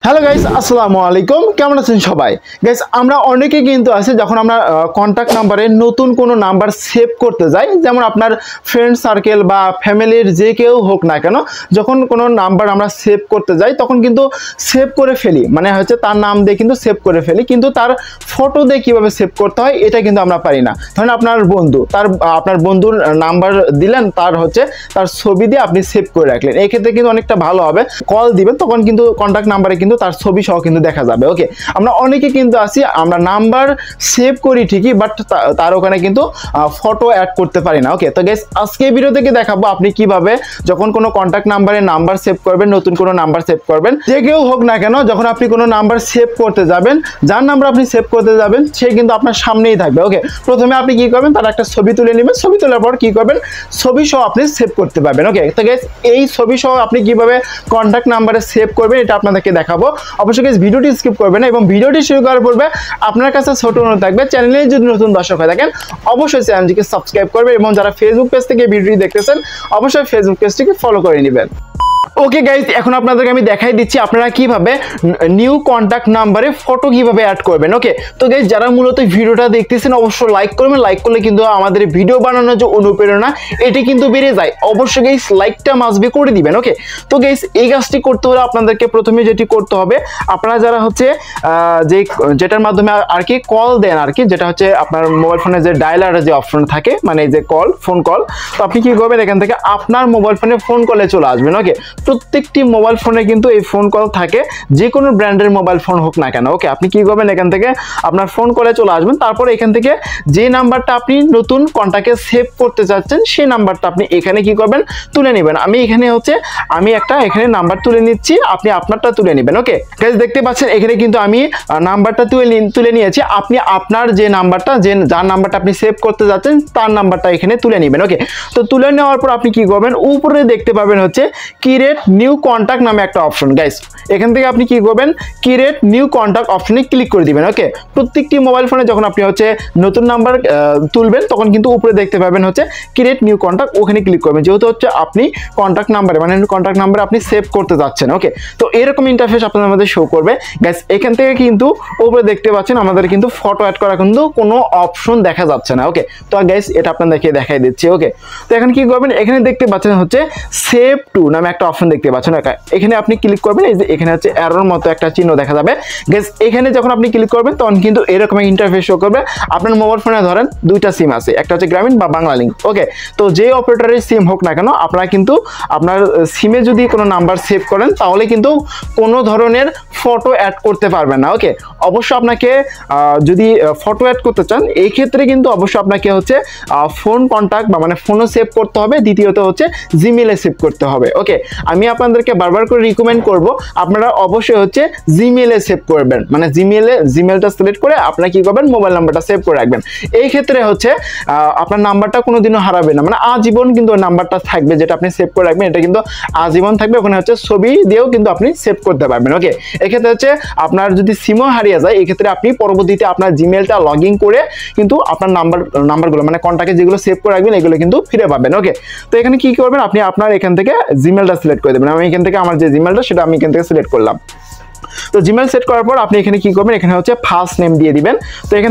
Hello guys, আসসালামু আলাইকুম। কেমন আছেন সবাই? গাইস, আমরা অনেকে কিন্তু আছে যখন আমরা কন্ট্যাক্ট নাম্বারে নতুন কোনো নাম্বার সেভ করতে যাই, যেমন আপনার ফ্রেন্ড সার্কেল বা ফ্যামিলির যে কেউ হোক না কেন, যখন কোনো নাম্বার আমরা সেভ করতে যাই তখন কিন্তু সেভ করে ফেলি, মানে হচ্ছে তার নাম দিয়ে কিন্তু সেভ করে ফেলি, কিন্তু তার ফটো দিয়ে কীভাবে সেভ করতে হয় এটা কিন্তু আমরা পারি না। ধরেন আপনার বন্ধু, আপনার বন্ধুর নাম্বার দিলেন, তার ছবি দিয়ে আপনি সেভ করে রাখলেন, এক্ষেত্রে কিন্তু অনেকটা ভালো হবে। কল দিবেন তখন কিন্তু কন্ট্যাক্ট নাম্বারে কিন্তু তার ছবি সহ কিন্তু দেখা যাবে। ওকে, আমরা অনেকে কিন্তু আছি আমরা নাম্বার সেভ করি ঠিকই, বাট তার ওখানে কিন্তু ফটো অ্যাড করতে পারি না। ওকে, তো গাইস আজকে ভিডিও থেকে দেখাবো আপনি কিভাবে যখন কোনো কন্ট্যাক্ট নাম্বারে নাম্বার সেভ করবেন, নতুন কোনো নাম্বার সেভ করবেন, যে কেউ হোক না কেন, যখন আপনি কোনো নাম্বার সেভ করতে যাবেন, যার নাম্বার আপনি সেভ করতে যাবেন সে কিন্তু আপনার সামনেই থাকবে। ওকে, প্রথমে আপনি কি করবেন, তার একটা ছবি তুলে নেবেন, ছবি তোলার পর কি করবেন, ছবি সহ আপনি সেভ করতে পারবেন। ওকে, তো গাইস এই ছবি সহ আপনি কিভাবে কন্ট্যাক্ট নাম্বারে সেভ করবেন এটা আপনাদেরকে দেখাবো। অবশ্যই গাইস ভিডিওটি স্কিপ করবেন না, এবং ভিডিওটি শুরু করার পূর্বে আপনার কাছে ছোট অনুরোধ থাকবে, চ্যানেলে যদি নতুন দর্শক হয়ে থাকেন অবশ্যই চ্যানেলটিকে সাবস্ক্রাইব করবেন, এবং যারা ফেসবুক পেজ থেকে ভিডিওটি দেখতেছেন অবশ্যই ফেসবুক পেজটিকে ফলো করে নেবেন। ওকে গাইস, এখন আপনাদেরকে আমি দেখাই দিচ্ছি আপনারা কিভাবে নিউ কন্ট্যাক্ট নাম্বারে ফটো কিভাবে অ্যাড করবেন। ওকে, তো গাইস যারা মূলত ভিডিওটা দেখতেছেন অবশ্যই লাইক করবেন, লাইক করলে কিন্তু আমাদের ভিডিও বানানোর যে অনুপ্রেরণা এটি কিন্তু বেড়ে যায়। অবশ্যই গাইস লাইকটা মাস্ট বি করে দিবেন। ওকে, তো গাইস এই কাজটি করতে হলে আপনাদেরকে প্রথমে যেটি করতে হবে, আপনারা যারা হচ্ছে যেটার মাধ্যমে আর কি কল দেন আর কি, যেটা হচ্ছে আপনার মোবাইল ফোনে যে ডায়ালার যে অপশন থাকে, মানে যে ফোন কল, তো আপনি কি করবেন, এখান থেকে আপনার মোবাইল ফোনে ফোন কলে চলে আসবেন। ওকে, প্রত্যেকটি মোবাইল ফোনে কিন্তু এই ফোন কল থাকে, যে কোনো ব্র্যান্ডের মোবাইল ফোন হোক না কেন। ওকে, আপনি কি করবেন, এখান থেকে আপনার ফোন কলে চলে আসবেন, তারপরে এখান থেকে যে নাম্বারটা আপনি নতুন কন্ট্যাক্টে সেভ করতে চাচ্ছেন সেই নাম্বারটা আপনি এখানে কি করবেন, তুলে নেবেন। আমি একটা এখানে নাম্বার তুলে নিচ্ছি, আপনি আপনারটা তুলে নেবেন। ওকে গাইস, দেখতে পাচ্ছেন এখানে কিন্তু আমি নাম্বারটা তুলে নিয়েছি। আপনি আপনার যে নাম্বারটা, যার নাম্বারটা আপনি সেভ করতে যাচ্ছেন তার নাম্বারটা এখানে তুলে নেবেন। ওকে, তো তুলে নেওয়ার পর আপনি কি করবেন, উপরে দেখতে পাবেন হচ্ছে ক্রিয়েট নিউ কন্ট্যাক্ট নামে একটা অপশন। গাইস এখান থেকে আপনি কি করবেন, ক্রিয়েট নিউ কন্ট্যাক্ট অপশনে ক্লিক করে দিবেন। ওকে, প্রত্যেকটি মোবাইল ফোনে যখন আপনি হচ্ছে নতুন নাম্বার তুলবেন তখন কিন্তু উপরে দেখতে পাবেন হচ্ছে ক্রিয়েট নিউ কন্ট্যাক্ট, ওখানে ক্লিক করবেন, যেহেতু হচ্ছে আপনি কন্ট্যাক্ট নাম্বারে মানে কন্ট্যাক্ট নাম্বার আপনি সেভ করতে যাচ্ছেন। ওকে, তো এরকম ইন্টারফেস আপনাদের মধ্যে শো করবে। গাইস এখান থেকে কিন্তু উপরে দেখতে পাচ্ছেন আমাদের কিন্তু ফটো অ্যাড করা কিন্তু কোনো অপশন দেখা যাচ্ছে না। ওকে, তো গাইস এটা আপনাদেরকে দেখাই দিচ্ছি। ওকে, তো এখন কি করবেন, এখানে দেখতে পাচ্ছেন হচ্ছে সেভ টু নামে একটা অপশন দেখতে পাচ্ছেন। এখানে আপনি ক্লিক করবেন, এই যে এখানে হচ্ছে অ্যারোর মতো একটা চিহ্ন দেখা যাবে। গাইস এখানে যখন আপনি ক্লিক করবেন তখন কিন্তু এরকম ইন্টারফেস শো করবে। আপনার মোবাইল ফোনে ধরেন দুইটা সিম আছে, একটা হচ্ছে গ্রামীণ বা বাংলা লিংক। ওকে, তো যে অপারেটরের সিম হোক না কেন, আপনারা কিন্তু আপনার সিমে যদি কোনো নাম্বার সেভ করেন তাহলে কিন্তু কোনো ধরনের ফটো অ্যাড করতে পারবেন না। ওকে, অবশ্যই আপনাকে যদি ফটো অ্যাড করতে চান এই ক্ষেত্রে কিন্তু অবশ্যই আপনাকে হচ্ছে ফোন কন্ট্যাক্ট বা মানে ফোনও সেভ করতে হবে, দ্বিতীয়ত হচ্ছে জিমেলে সেভ করতে হবে। ওকে, আমি আপনাদেরকে বারবার করে রিকমেন্ড করব আপনারা অবশ্যই হচ্ছে জিমেলে সেভ করবেন, মানে জিমেলটা সিলেক্ট করে আপনারা কি করবেন, মোবাইল নাম্বারটা সেভ করে রাখবেন। এই ক্ষেত্রে হচ্ছে আপনার নাম্বারটা কোনোদিনও হারাবে না, মানে আজীবন কিন্তু ওই নাম্বারটা থাকবে, যেটা আপনি সেভ করে রাখবেন এটা কিন্তু আজীবন থাকবে। ওখানে হচ্ছে ছবি দিয়েও কিন্তু আপনি সেভ করতে পারবেন। ওকে, এক্ষেত্রে হচ্ছে আপনার যদি সিমও হারিয়ে যায় এই ক্ষেত্রে আপনি পরবর্তীতে আপনার জিমেলটা লগ ইন করে কিন্তু আপনার নাম্বারগুলো মানে কন্ট্যাক্টে যেগুলো সেভ করে রাখবেন এগুলো কিন্তু ফিরে পাবেন। ওকে, তো এখানে কি করবেন, আপনি আপনার এখান থেকে জিমেলটা সিলেক্ট করে দেবেন। আমি এখান থেকে আমার যে জিমেলটা সেটা আমি এখান থেকে সিলেক্ট করলাম। তো জিমেল সেট করার পর আপনি এখানে কি করবেন, এখানে হচ্ছে ফার্স্ট নেম দিয়ে দিবেন। তো এখান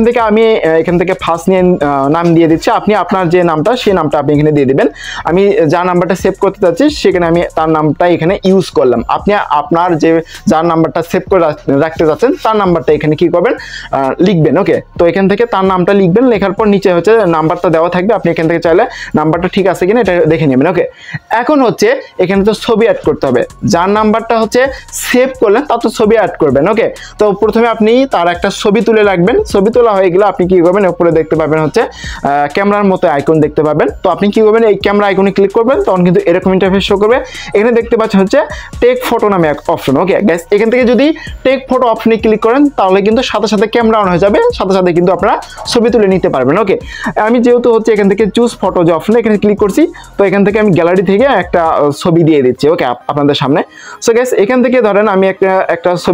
থেকে ফার্স্ট নাম দিয়ে দিচ্ছি, আপনি আপনার যে নামটা সেই নামটা আপনি এখানে দিয়ে দিবেন। আমি যার নাম্বারটা সেভ করতে চাচ্ছি সেখানে আমি তার নামটা এখানে ইউজ করলাম। আপনি আপনার যার নাম্বারটা সেভ করে রাখতে চাচ্ছেন তার নাম্বারটা এখানে কি করবেন, লিখবেন। ওকে, তো এখান থেকে তার নামটা লিখবেন, লেখার পর নিচে হচ্ছে নাম্বারটা দেওয়া থাকবে, আপনি এখান থেকে চাইলে নাম্বারটা ঠিক আছে কিনা এটা দেখে নেবেন। ওকে, এখন হচ্ছে এখানে তো ছবি অ্যাড করতে হবে, যার নাম্বারটা হচ্ছে সেভ করলেন তার তো ছবি অ্যাড করবেন। ওকে, তো প্রথমে আপনি তার একটা ছবি তুলে রাখবেন, ছবি তোলা হয়ে গেলে আপনি কি করবেন, উপরে দেখতে পাবেন হচ্ছে ক্যামেরার মতো আইকন দেখতে পাবেন। তো আপনি কি করবেন, এই ক্যামেরা আইকনে ক্লিক করবেন, তখন কিন্তু এরকম ইন্টারফেস শো করবে। এখানে দেখতে পাচ্ছেন হচ্ছে টেক ফটো নামে এক অপশন। ওকে গাইস, এখান থেকে যদি টেক ফটো অপশনে ক্লিক করেন তাহলে কিন্তু সাথে সাথে ক্যামেরা অন হয়ে যাবে, সাথে সাথে কিন্তু আপনারা ছবি তুলে নিতে পারবেন। ওকে, আমি যেহেতু হচ্ছে এখান থেকে চুজ ফটো যে অপশনে এখানে ক্লিক করছি, তো এখান থেকে আমি গ্যালারি থেকে একটা ছবি দিয়ে দিচ্ছি। ওকে, আপনাদের সামনে। সো গাইস এখান থেকে ধরেন আমি একটা ছবি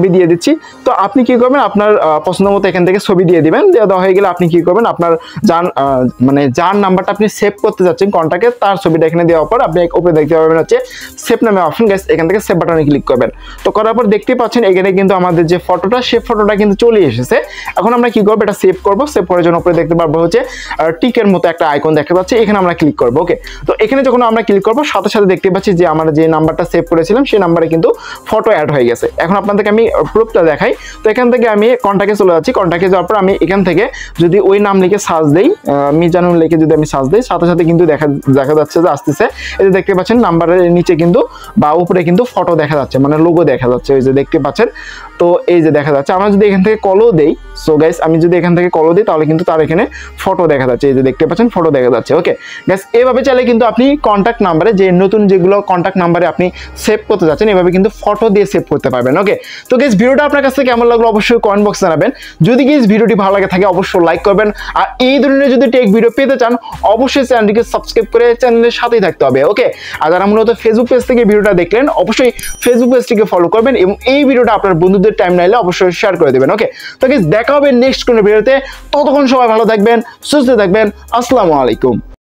দিয়ে দিচ্ছি। তো আপনি কি করবেন, আপনার পছন্দ মতো এখান থেকে ছবি দিয়ে দিবেন। দেওয়া হয়ে গেলে আপনি কি করবেন, আপনার যার নাম্বারটা আপনি সেভ করতে যাচ্ছেন কন্টাক্টে তার ছবিটা এখানে দেওয়ার পর আপনি উপরে দেখতে পাবেন হচ্ছে সেভ নামে অপশন। গাইস এখান থেকে সেভ বাটনে ক্লিক করবেন। তো করার পর দেখতে পাচ্ছেন এখানে কিন্তু আমাদের যে ফটোটা সেই ফটোটা কিন্তু চলে এসেছে। এখন আমরা কি করবো, এটা সেভ করবো। সেভ করার জন্য উপরে দেখতে পারবো হচ্ছে টিকের মতো একটা আইকন দেখা যাচ্ছে, এখানে আমরা ক্লিক করবো। ওকে, তো এখানে যখন আমরা ক্লিক করবো সাথে সাথে দেখতে পাচ্ছি যে আমরা যে নাম্বারটা সেভ করেছিলাম সেই নাম্বারে কিন্তু ফটো অ্যাড হয়ে গেছে। এখন আপনাদেরকে আমি প্রুফটা দেখাই। তো এখান থেকে আমি কন্টাক্টে চলে যাচ্ছি। কন্টাক্টে যাওয়ার পর আমি এখান থেকে যদি ওই নাম লিখে সার্চ দেই, মিজানুল লিখে যদি আমি সার্চ দিই, সাথে সাথে কিন্তু দেখা যাচ্ছে যে আসতেছে। এই যে দেখতে পাচ্ছেন নাম্বারের নিচে কিন্তু বা উপরে কিন্তু ফটো দেখা যাচ্ছে, মানে লোগো দেখা যাচ্ছে, ওই যে দেখতে পাচ্ছেন। তো এই যে দেখা যাচ্ছে, আমরা যদি এখান থেকে কলও দেই, সো গাইস আমি যদি এখান থেকে কলও দিই তাহলে কিন্তু তার এখানে ফটো দেখা যাচ্ছে। এই যে দেখতে পাচ্ছেন ফটো দেখা যাচ্ছে। ওকে গাইস, এইভাবে চাইলে কিন্তু আপনি কন্ট্যাক্ট নাম্বারে যে নতুন যেগুলো কন্ট্যাক্ট নাম্বারে আপনি সেভ করতে যাচ্ছেন এভাবে কিন্তু ফটো দিয়ে সেভ করতে পারবেন। ওকে, তো গাইস ভিডিওটা আপনার কাছে কেমন লাগলো অবশ্যই কমেন্ট বক্সে জানাবেন। যদি গাইস ভিডিওটি ভালো লাগে থাকে অবশ্যই লাইক করবেন। আর এই ধরনের যদি টেক ভিডিও পেতে চান অবশ্যই চ্যানেলটিকে সাবস্ক্রাইব করে চ্যানেলের সাথেই থাকতে হবে। ওকে, আর যারা মূলত ফেসবুক পেজ থেকে ভিডিওটা দেখলেন অবশ্যই ফেসবুক পেজটিকে ফলো করবেন এবং এই ভিডিওটা আপনার বন্ধুদের টাইমলাইনে অবশ্যই শেয়ার করে দেবেন। ওকে, তো গাইস দেখা হবে নেক্সট কোনো ভিডিওতে। ততক্ষণ সবাই ভালো থাকবেন, সুস্থ থাকবেন। আসসালামু আলাইকুম।